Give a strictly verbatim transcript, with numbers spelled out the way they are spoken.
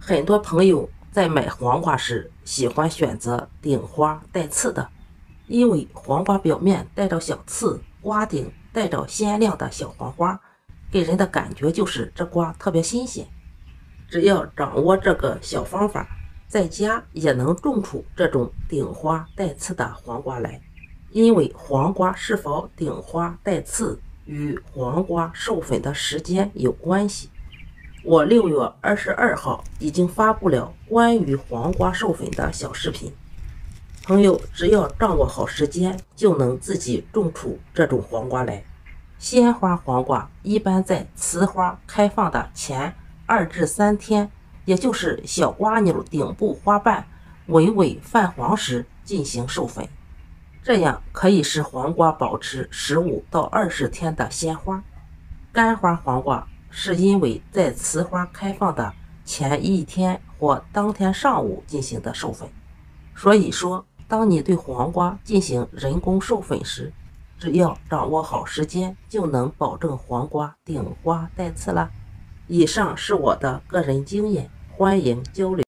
很多朋友在买黄瓜时喜欢选择顶花带刺的，因为黄瓜表面带着小刺，瓜顶带着鲜亮的小黄花，给人的感觉就是这瓜特别新鲜。只要掌握这个小方法，在家也能种出这种顶花带刺的黄瓜来。因为黄瓜是否顶花带刺与黄瓜授粉的时间有关系。我六月二十二号已经发布了关于黄瓜授粉的小视频，朋友只要掌握好时间，就能自己种出这种黄瓜来。鲜花黄瓜一般在雌花开放的前二至三天，也就是小瓜钮顶部花瓣微微泛黄时进行授粉，这样可以使黄瓜保持十五到二十天的鲜花。干花黄瓜是因为在雌花开放的前一天或当天上午进行的授粉，所以说当你对黄瓜进行人工授粉时，只要掌握好时间，就能保证黄瓜顶花带刺了。以上是我的个人经验，欢迎交流。